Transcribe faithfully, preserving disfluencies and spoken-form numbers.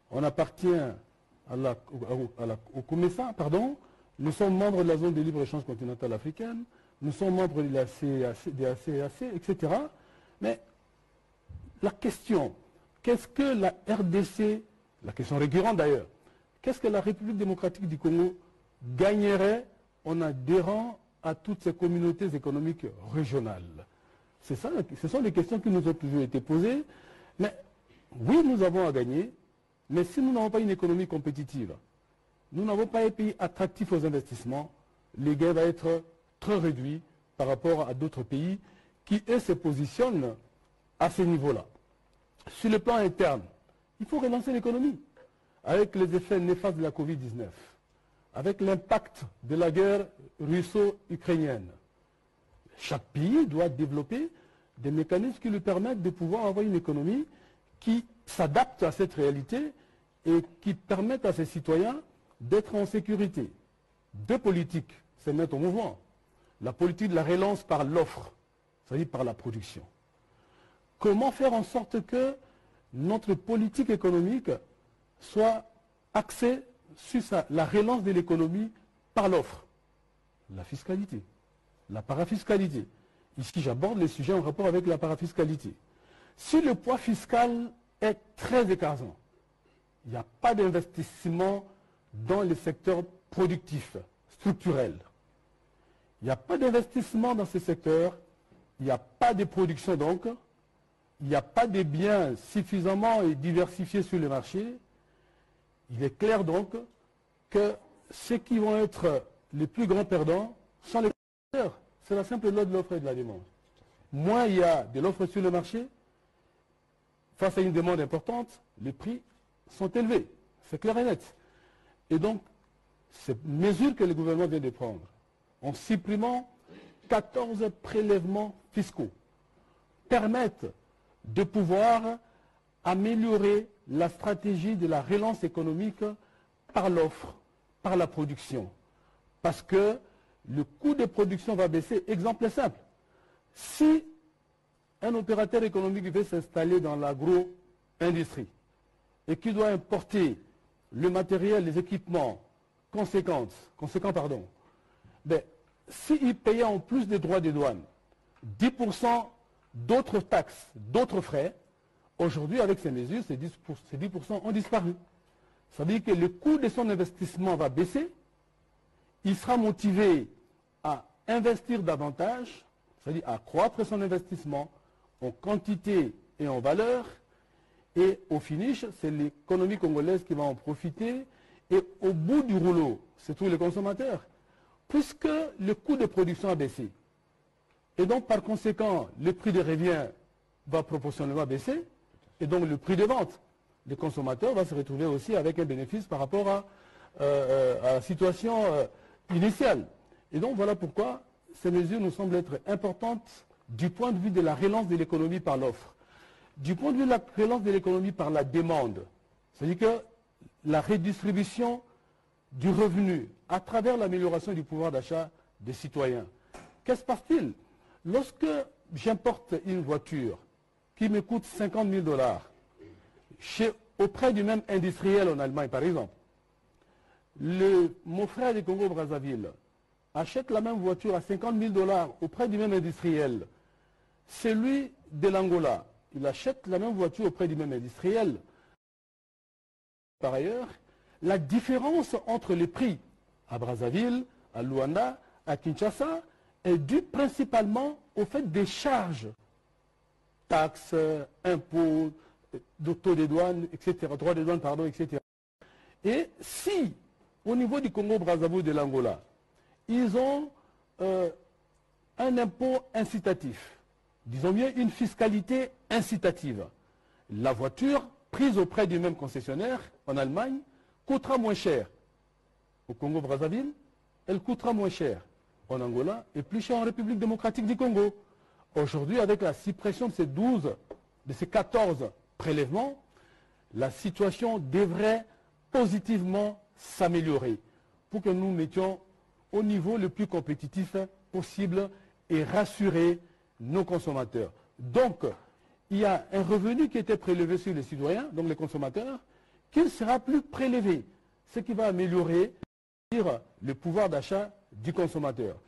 on appartient à la, à, à la, au COMESA, pardon, nous sommes membres de la zone de libre-échange continentale africaine, nous sommes membres de la C A C, de la C A C, et cetera. Mais la question, qu'est-ce que la R D C, la question récurrente d'ailleurs, qu'est-ce que la République démocratique du Congo gagnerait en adhérant à toutes ces communautés économiques régionales? C'est ça, ce sont les questions qui nous ont toujours été posées. Mais oui, nous avons à gagner, mais si nous n'avons pas une économie compétitive, nous n'avons pas un pays attractif aux investissements, les gains vont être très réduits par rapport à d'autres pays qui, eux, se positionnent à ce niveau-là. Sur le plan interne, il faut relancer l'économie avec les effets néfastes de la Covid dix-neuf, avec l'impact de la guerre russo-ukrainienne. Chaque pays doit développer des mécanismes qui lui permettent de pouvoir avoir une économie qui s'adapte à cette réalité et qui permettent à ses citoyens d'être en sécurité. Deux politiques se mettent en mouvement. La politique de la relance par l'offre, c'est-à-dire par la production. Comment faire en sorte que notre politique économique soit axée sur ça, la relance de l'économie par l'offre? La fiscalité, la parafiscalité. Ici, j'aborde les sujets en rapport avec la parafiscalité. Si le poids fiscal est très écrasant, il n'y a pas d'investissement dans les secteurs productifs, structurels. Il n'y a pas d'investissement dans ces secteurs, il n'y a pas de production donc, il n'y a pas de biens suffisamment et diversifiés sur le marché. Il est clair donc que ceux qui vont être les plus grands perdants sont les producteurs. C'est la simple loi de l'offre et de la demande. Moins il y a de l'offre sur le marché, face à une demande importante, les prix sont élevés. C'est clair et net. Et donc, ces mesures que le gouvernement vient de prendre, en supprimant quatorze prélèvements fiscaux, permettent de pouvoir améliorer la stratégie de la relance économique par l'offre, par la production. Parce que le coût de production va baisser. Exemple simple. Si un opérateur économique veut s'installer dans l'agro-industrie et qui doit importer le matériel, les équipements conséquents, conséquents pardon, ben, s'il payait en plus des droits de douane dix pour cent d'autres taxes, d'autres frais, aujourd'hui avec ces mesures, ces dix pour cent, ces dix pour cent ont disparu. Ça veut dire que le coût de son investissement va baisser, il sera motivé à investir davantage, c'est-à-dire à accroître son investissement en quantité et en valeur, et au finish, c'est l'économie congolaise qui va en profiter, et au bout du rouleau, c'est tous les consommateurs, puisque le coût de production a baissé. Et donc, par conséquent, le prix de revient va proportionnellement baisser, et donc le prix de vente des consommateurs va se retrouver aussi avec un bénéfice par rapport à, euh, à la situation euh, initiale. Et donc, voilà pourquoi ces mesures nous semblent être importantes du point de vue de la relance de l'économie par l'offre. Du point de vue de la relance de l'économie par la demande, c'est-à-dire que la redistribution du revenu à travers l'amélioration du pouvoir d'achat des citoyens. Qu'est-ce qui se passe-t-il? Lorsque j'importe une voiture qui me coûte cinquante mille dollars chez, auprès du même industriel en Allemagne, par exemple, le, mon frère du Congo-Brazzaville achète la même voiture à cinquante mille dollars auprès du même industriel. Celui de l'Angola, il achète la même voiture auprès du même industriel. Par ailleurs, la différence entre les prix à Brazzaville, à Luanda, à Kinshasa est due principalement au fait des charges, taxes, impôts, taux de douane, et cetera, droits de douane, pardon, et cetera. Et si, au niveau du Congo-Brazzaville de l'Angola, ils ont euh, un impôt incitatif, disons bien une fiscalité incitative, la voiture prise auprès du même concessionnaire en Allemagne coûtera moins cher. Au Congo-Brazzaville, elle coûtera moins cher en Angola et plus cher en République démocratique du Congo. Aujourd'hui, avec la suppression de ces douze, de ces quatorze prélèvements, la situation devrait positivement s'améliorer pour que nous mettions au niveau le plus compétitif possible et rassurer nos consommateurs. Donc, il y a un revenu qui était prélevé sur les citoyens, donc les consommateurs, qu'il sera plus prélevé, ce qui va améliorer le pouvoir d'achat du consommateur.